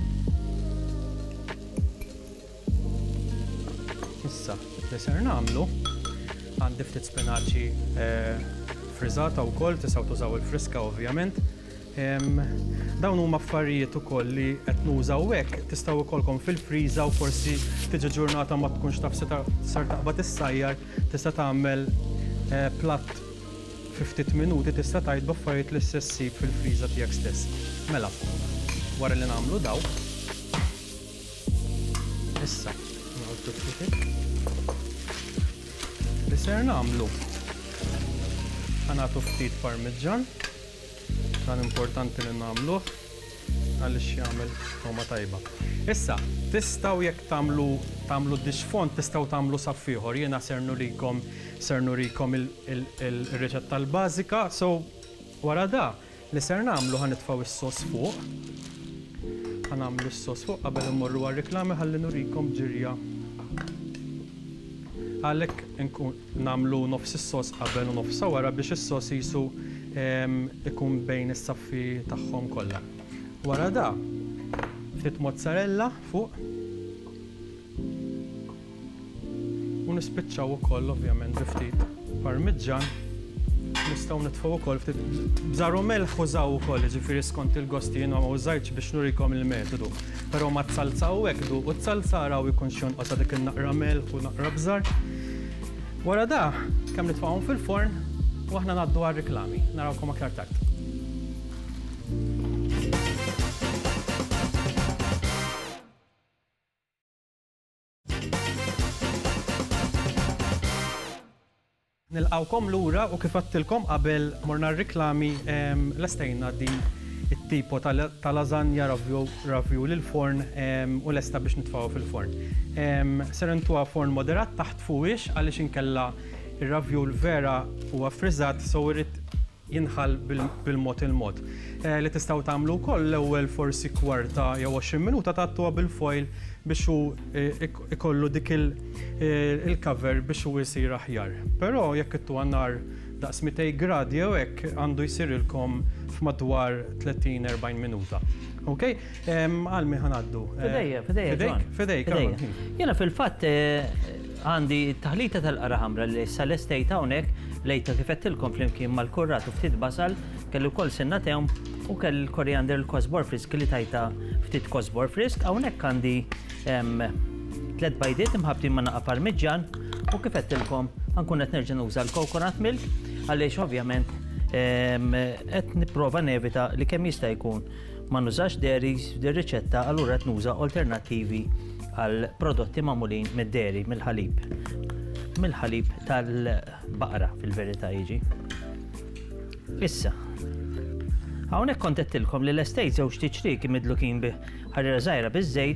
Issa, li ser nagħmlu għandi ftit spinaċi frizzata wkoll, tistgħu tużaw il-friska ovvjament. Dawn huma affarijiet ukoll li qed nużaw hekk tistgħu wkollkom fil-friża u forsi tiġi ġurnata ma tkunx taf se sar taqbad issajjar, tista' tagħmel platt 50 minuti tista' tgħid b'affarijiet li ssib fil-friża tiegħek stess. Mela, wara li nagħmlu daw. Issa, nagħmlu ftit. Li ser nagħmlu ħanagħtu ftit parmiġġan. Dan importanti li nagħmluh għaliex jagħmel toma tajba. Issa, tistgħu jekk tagħmlu d-dixfont tistgħu tagħmlu saf ieħor. Jiena ser nurikom il-riċetta l-bażika. So wara da li ser nagħmlu ħanitfgħu is-sos fuq. Ħanagħmlu s-sos fuq qabel immorru għar-riklami ħalli nurikom ġirja. Għalhekk nagħmlu nofs is-sos qabel u nofsa wara biex is-sos jisu ikun bejn is-saffi tagħhom kollha. Wara da, ftit mozzarella fuq. U nispiċċaw ukoll ovvjament bi ftit parmiġġan. Nistgħu nitfgħu wkoll ftit bżarru melħ użaw ukoll, ġifieri skont il-gosti jiena ma użajtx biex nurikom il-metodu. Però ma tsalzaw hekk u t-salsa araw ikun xjonqos dik in-naqra melħ u naqra bżar. Wara da, kemm nitfgħuhom fil-forn u aħna ngħaddu għar-riklami. Narawkom aktar tard. Nilqawkom lura u kif għattilkom qabel morna r-riklami l-estejna din it-tipo tal-lasagna ravju lil-forn u l-esta biex nitfgħu fil-forn. Ser intuha forn moderat taħt fuqix għaliex inkella ir-ravju l-vera huwa frizzat so jrid jinħal bil-mod il-mod. Li tistgħu tagħmlu wkoll l-ewwel forsi kwarta jew 20 minuta tagħtuha bil-foil biex hu ikollu dik il-cover biex hu jsir aħjar. Però jekk ittu nar daqs 200 gradi jew hekk għandu jsirilkom f'madwar 30-40 minuta. Okay? Għalmi ħanaddu. Fidejk. Jiena fil-fatt għandi taħlita tal-qaraħamra li sal-estejta hawnhekk lejta kif qedtilkom flimkien mal-kurrat u ftit basal, kellu wkoll sinnatehom u kell koriander l-kosbor frisk li tajta ftit kosbor frisk, hawnhekk għandi 3 bajdiet imħabtin ma' naqa' parmiġġan u kif qedtilkom ħankun qed nerġa' nuża l-coconut milk għaliex ovvjament qed nipprova nevita li kemm jista' jkun ma nużax dairy f'dir-riċetta allura qed nuża alternattivi għal prodotti magħmulin mid-dairy mill-ħalib tal-baqra fil-verità jiġi. Issa, hawnhekk kont qedtilkom li l-estejt żewġ tiċriki midlukin bi ħarriera żgħira biż-żejt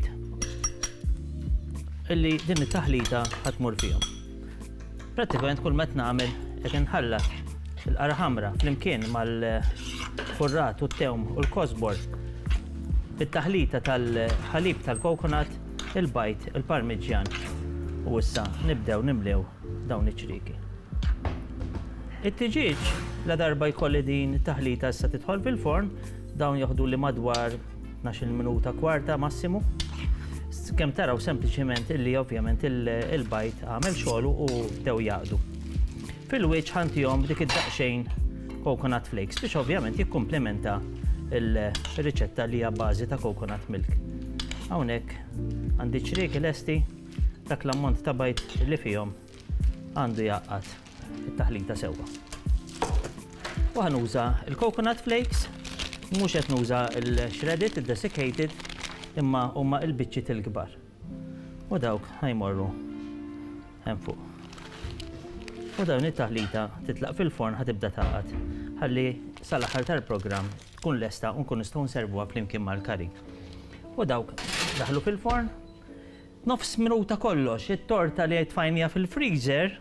illi din it-taħlita ħatmur fihom. Prattikament kull ma nagħmel qed inħallat il-qaraħamra flimkien mal-furrat u t-tewm u l-kosbor bit-taħlita tal-ħalib tal-kokonat, il-bajt, il-parmiġġan u issa nibdew nimlew dawn iċ-ċriki. It-tiġiġ la darba jkolli din taħlita issa tidħol fil-forn, dawn jaħdu li madwar 12 minuta kwarta massimu. Kemm taraw sempliċement illi ovvjament il-bajt għamel xogħlu u bdew jaqdu. Fil-wiċċ ħantihom dik id-daqsxejn coconut flakes biex ovvjament jikkumplementa il-riċetta li hija bażi ta' coconut milk. Hawnhekk għandi ċrieki lesti dak l-ammont ta' bajt li fihom għandu jaqqat it-taħlita sewwa. U ħanuża il-coconut flakes, mhux qed nuża il-shredded, il-desiccated, imma huma l-biċċiet il-kbar. U dawk ħajmorru hemm fuq. U dawn it-taħlita titlaq fil-forn ħatibda taqgħad ħalli sal-aħħar tal-programm tkun lesta u nkun nistgħu nservuha flimkien mal-kari. U dawk daħlu fil-forn, nofs minuta kollox, it-torta li qed tfajnija fil-freezer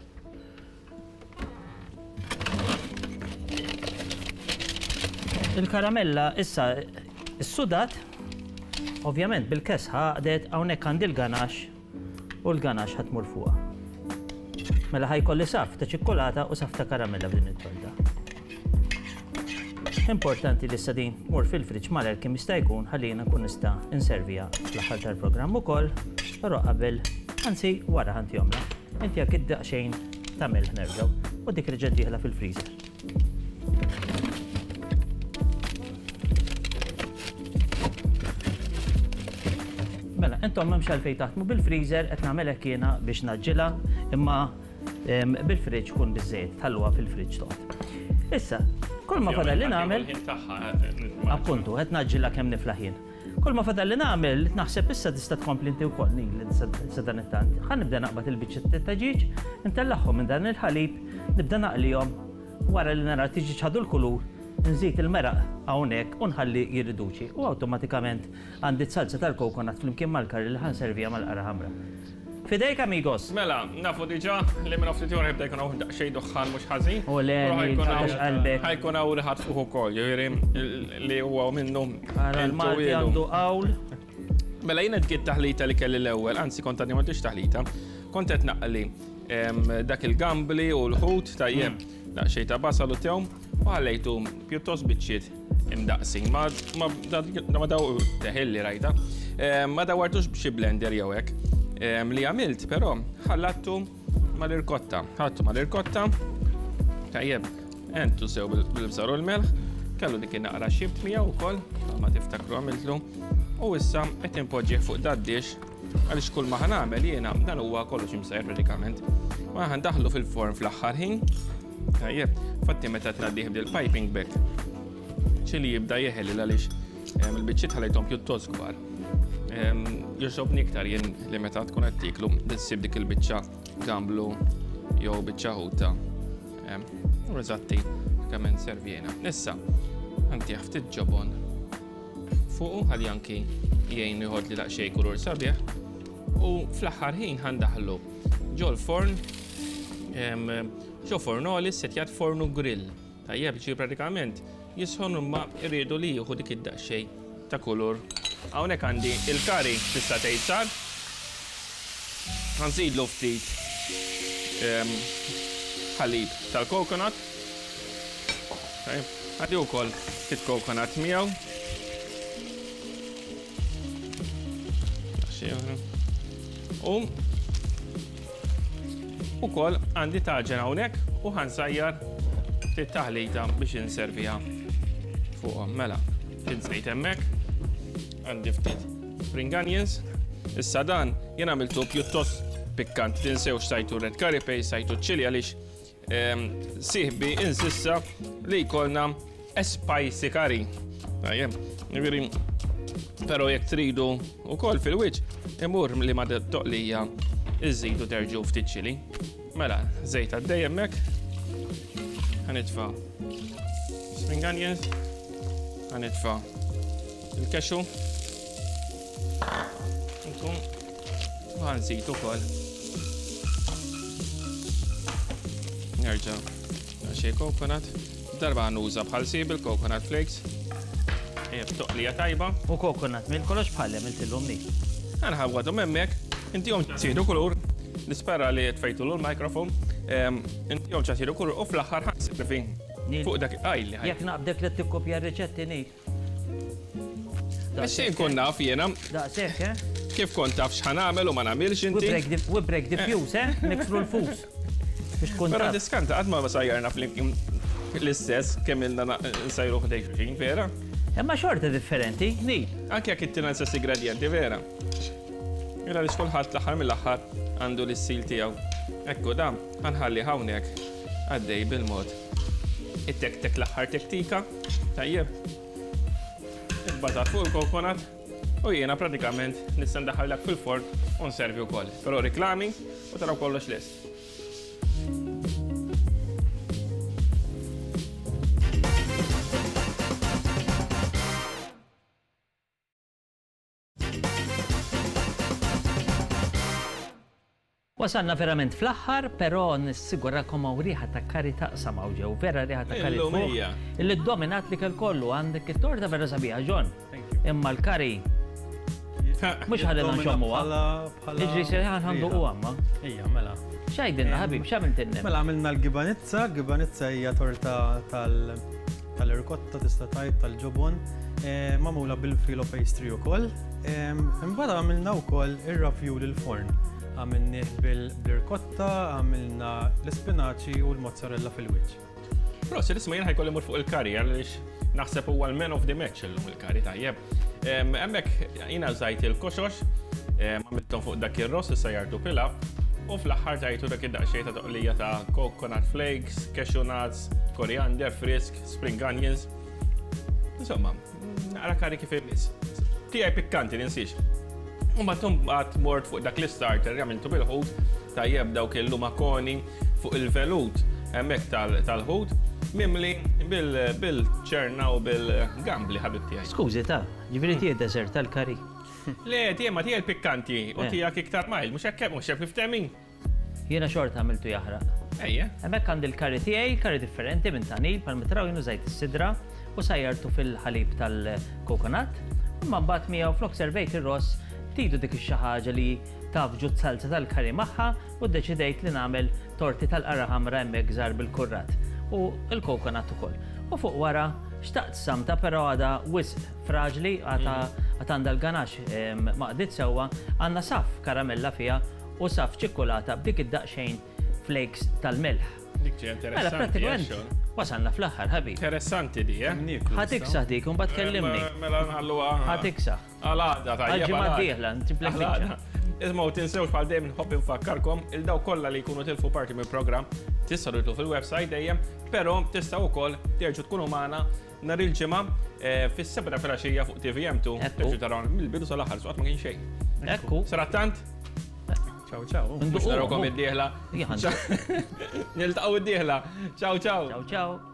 il-karamella issa s-sudat, ovvjament bil-kesħa għadet hawnhekk għandi l-ganax u l-ganax ħatmur fuqha. Mela ħajkolli saf ta' ċikkolata u saf ta' karamella b'din it-torta. Importanti li s-sadin mur fil-friġġ malajr kemm jista' jkun ħallina nkun nista' inservija fl-aħħar tal-programm ukoll, però qabel anzi wara ħantihomla. Inti jekk iddaqxejn tagħmel nerġgħu u dik reġgħet dieħla fil-freezer. Mela, intom m'hemmx għalfejn taħdmu bil-freezer qed nagħmel hekk jiena biex naġġilha imma bil-friġġ kun biżżejjed tħalluha fil-friġġ toqgħod. Issa, kull ma fadal li nagħmel appuntu qed naġġilha kemm nifla ħin. Kull ma fadal li nagħmel naħseb issa tista' tkompli inti wkoll nil sa dan it-tant. Ħa nibda naqbad il-biċċiet ta' ġiġ, intellaħħom minn dan il-ħalib, nibda naqlihom wara li nara tiġi ħadu l-kulur, nżid il-meraq hawnhekk u nħalli jirriduċi u awtomatikament għandi s-salsa tal-coconut flimkien mal-karri li ħanservija mal-qara ħamra. Fidejk amigos. Mela, nafu diġà li minn ftit jura jibda jkun hawn daqsxejn duħħan mhux ħażin. U le qalbek. Ħajkun hawn riħat fuq ukoll, jiġifieri li huwa minnu il-Malti għandu qawl. Mela jiena tgiet taħlita li kelli l-ewwel, anzi kont għandi m'għandix taħlita, kont qed naqli dak il-gambli u l-ħut tajjeb daqsxejn ta' basalu tew u ħallejtu pjuttost biċċiet imdaqsin. Ma daw teħilli rajta. Ma dawartux b'xi blender jew hekk. Li għamilt, però ħallattu mal-irkotta. Ħattu mal-irkotta, tajjeb, entu sew bil-bżar u l-melħ, kellu dik naqra xibt miegħu wkoll, ma tiftakru għamiltlu, u issa qed impoġġih fuq daddix għaliex kull ma ħanagħmel jiena dan huwa kollox imsejjer pratikament. Ma ħandaħlu fil-forn fl-aħħar ħin, tajjeb, fatti meta tnaddih bil-piping bag. ċili jibda jeħel għaliex il-biċċiet ħalejthom pjuttost kbar. Jirġobni iktar jien li meta tkun qed tiklu tissib dik il-biċċa gamblu jew biċċa ħuta. U eżatti kemm inservjena. Issa, anti ftit ġobon fuqu ħalli anki jgħin iħodd li daqsxejn kulur sabiħ u fl-aħħar ħin ħandaħlu ġo l-forn ġo fornoli setjat fornu grill. Tajjeb ġi pratikament jisħonu ma irridu li jieħu dik id-daqsxejn ta' kulur. Hawnhekk għandi il-kari tista' tgħid sar. Ħanżidlu ftit ħalib tal-coconut. Għaddi wkoll ftit coconut miegħu. U wkoll għandi taġen hawnhekk u ħansajjar ftit taħlita biex inserviha fuqhom. Mela, ftit żejt hemmhekk. Għandi ftit spring onions. Issa dan jien għamiltu pjuttost pikkant. Tinsewx sajtu red curry paste, sajtu ċili għaliex sieħbi insissa li jkollna spicy curry. Però jekk tridu wkoll fil-wiċċ imur li ma toqlija iżidu terġgħu ftit ċili. Mela, żejt għaddej hemmhekk. Ħanitfa' spring onions, ħanitfa' il-cashew. Għanżid ukoll. Nerġa' xej coconut. Darba nuża bħal sib il-coconut flakes. Toqlija tajba. U coconut milk kollox bħal għamiltilhom li. Ħanħawwadhom hemmhekk. Intihom tsiru kulur. Nispera li tfejtu l-mikrofon. Intihom tsiru kulur u fl-aħħar ħansib fin. Fuq dak qajli. Jekk naqbdek li tikkopja r-riċetti ngħid. Xejn kun naf jiena. Daqshekk, Kif kont taf x'ħan nagħmel u ma nagħmilx inti. We break the fuse, niksru l-fus. Però diskanta qatt ma sajjarna fl-istess kemm ilna nsajru ħdej xulxin, vera? Imma xorta differenti, ni. Anke jekk ittina l-istess ingredienti, vera. Mela li kulħadd l-aħħar mill-aħħar għandu l-issil tiegħu. Ekku dan ħanħalli hawnhekk Għaddej bil-mod. It-tek l-aħħar tektika. Tajjeb. Ibbażat fuq il-kokonat. U jiena pratikament nista' ndaħħallek fil-forn u nservi wkoll. Però riklami u taraw kollox lest. Wasanna verament fl-aħħar, però nissigurakom hawn riħa ta' kari taqsam hawn ġew, vera riħa ta' kari fuq. Illi dominat li kollu għandek it-torta vera sabiħa ġon. Imma l-kari mhux ħalilna nxommuha. Iġri se ħandu għamma. Ija, mela. X'għidilna ħabib, x'għamiltilna? Mela għamilna l-gibanizza, gibanizza hija torta tal-ricotta tista' tgħid tal-ġobon, magħmula bil-filo pastry ukoll. Imbagħad għamilna wkoll ir-ravjul il-forn. Għamilni bil-ricotta, għamilna l-spinaċi u l-mozzarella fil-wiċċ. Però se isma' jien ħajkolli mur fuq il-kari għaliex naħseb huwa l-man of the match illum il-kari tajjeb. Hemmhekk jiena żajt il-koxox, għamilthom fuq dak ir-ross issa jardu pilaf u fl-aħħar tajtu dak id-daqsxejn ta' toqlija ta' coconut flakes, cashew nuts, koriander, frisk, spring onions. Insomma, nara kari kif imiss. Tiegħi pikkanti ninsiex. Umbatum għat mort fuq dak l-starter, għamiltu bil-ħut, tajjeb dawk il-lumakoni fuq il-velut, hemmhekk tal-ħut, mimli bil-ċerna u bil-gambli ħabib tiegħi. Skużi ta', ġifieri tiegħi desert tal-kari. Le, tiegħi ma tiegħi l-pikkanti u tiegħek iktar majl, mhux hekk mhux hekk f'temmin. Jiena xorta għamiltu jaħraq. Ejja. Hemmhekk għandi l-kari tiegħi, kari differenti minn tanil, palmitraw jienu żejt is-sidra u sajjartu fil-ħalib tal-kokonat, imma mbagħad miegħu flok servejt ir-ross tidu dik xi ħaġa li tafġu t-salza tal-kari magħha u ddeċidejt li nagħmel torti tal-qara ħamra hemmhekk żgħar bil-kurrat u l-kokonat ukoll. U fuq wara xtaqt samta però għadha wisq fraġli għad għandha l-ganax maqdiet sewwa għandna saf karamella fiha u saf ċikkolata b'dik id-daqsxejn flakes tal-milħ. Dik ġej interessanti. Wasalna fl-aħħar ħabib. Interessanti di, Ħatiksa dik, un bat kellimni. Mela nħalluha. Ħatiksa. Għal-għada tajjeb. Għal-ġimgħa d-dieħla, ntiplek. Ismaw tinsewx bħal dejjem nħobb infakkarkom il-daw kollha li jkunu tilfu parti mill-programm tistgħu titlu fil-website dejjem, però tistgħu wkoll terġgħu tkunu magħna nhar il-ġimgħa fis-7 filgħaxija fuq TVM2. Terġgħu taraw mill-bidu sal-aħħar suqgħod ma kien xejn. Ekku. Sarattant? Ciao, ciao. Mhux narawkom id-dieħla. Niltaqgħu id-dieħla. Ciao, ciao. Ciao, ciao.